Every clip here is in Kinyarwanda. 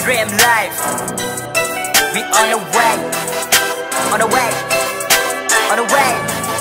dream life. We on the way, on the way, on the way.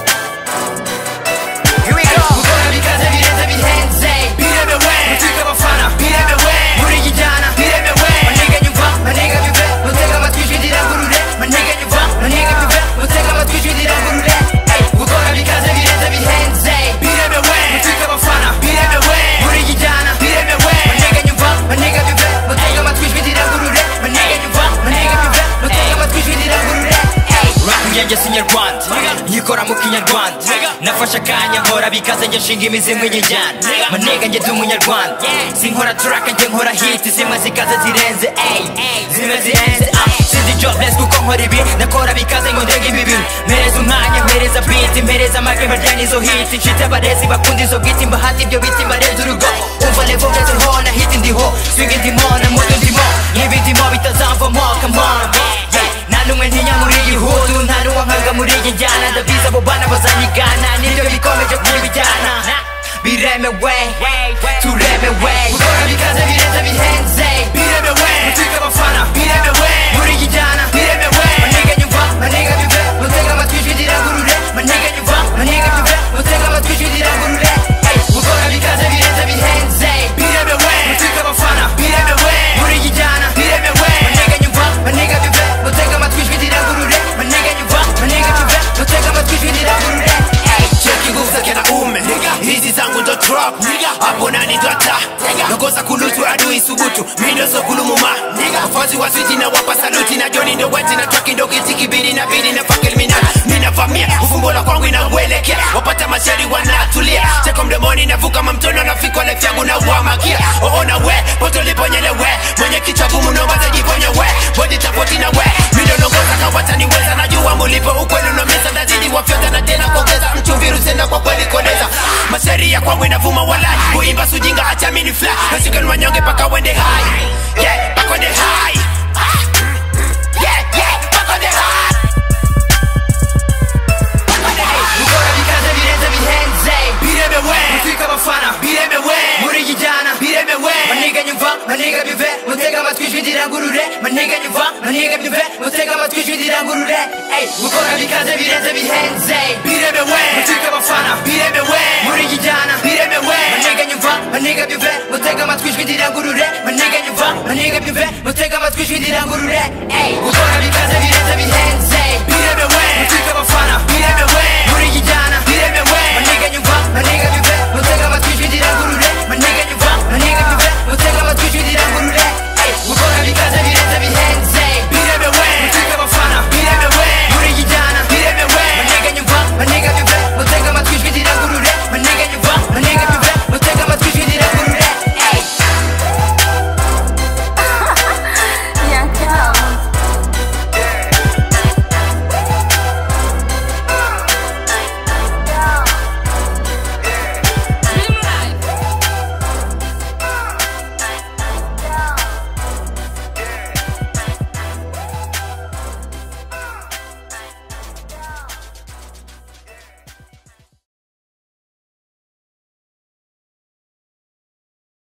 Here we go. gukora bikaze birenze bihenze biremewe mutwika abafana biremewe muriyijyana biremewe maniga nyumva maniga bive mutega amatwi ijwi rirangurure maniga nyumva maniga bive mutega amatwi ijwi rirangurure gukora bikaze birenze bihenze biremewe mutwika abafana biremewe muriyijyana biremewe maniga nyumva maniga bive mutega amatwi ijwi rirangurure maniga nyumva maniga bive mutega amatwi ijwi rirangurure rap njye sinyarwanda nyikora mu kinyarwanda nafashe akanya nkora bikaze njye nshinga imizi nk'ijyana manega njye ndi umunyarwanda sinkora track njye nkora hit zimwe zikaze zirenze zimwe zirenze sinzi jobless kuko nkora ibi ndakora bikaze ngo ndenge ibi bintu mpereza umwanya mpereza beat mpereza amage mbarya n'izo hit nshite abarezi bakunda izo beat mbahata ibyo biti mbarenze urugo umva level ngezeho na hit ndiho swing ndimo na modo ndimo n'ibi ndimo bitazamvamo come on nta n'umwe ntinya muri iyi hudu nta n'uwankanga muri iyi njyana ndabizi abo bana bazanyigana nibyo bikomeje kubijyana biremewe turemewe gukora bikaze birenze bihenze biremewe mutwika abafana biremewe muri iyi njyana biremewe maniga nyumva maniga bive mutega amatwi ijwi rirangurure maniga nyumva maniga bive mutega amatwi ijwi rirangurure gukora bikaze birenze bihenze biremewe mutwika abafana biremewe muri iyi njyana biremewe maniga nyumva maniga bive mutega amatwi ijwi rirangurure maniga nyumva maniga bive mutega amatwi ijwi rirangurure cheki nguvu zake na ume hizi zangu ndo trap hapo nani ndo ata nakosa kulutu adui subutu mindo so kulumuma wafazi wa switi na wapa saluti na joni ndo weti na traki ndo kiti kibidi na bidi na fakil minana ninavamia ufumbola kwangu inawelekea wapata mashari wanatulia cheko mdomoni navuka mamtono nafikwa life yangu na wamakia oona we poto liponyele we mwenye kichwa gumu nombaze jiponye we body tapoti na we mindo nongoza kawata niweza najua mulipo ukweli unomeza ndazidi wafyota na tena kuongeza mchumvi rusenda kwa kweli koneza mashari ya kwangu inavuma walai kuimba sujinga acha mini fly nasika nwanyonge paka wende high yeah paka wende high yeah paka wende high gukora bikaze birenze bihenze biremewe mutwika abafana biremewe muri iyi njyana biremewe maniga nyumva maniga bive mutega amatwi ijwi rirangurure maniga nyumva maniga bive mutega amatwi ijwi rirangurure gukora bikaze birenze bihenze biremewe mutwika abafana biremewe muri iyi njyana biremewe maniga nyumva maniga bive mutega amatwi ijwi rirangurure maniga nyumva maniga bive mutega amatwi ijwi rirangurure gukora bikaze birenze bihenze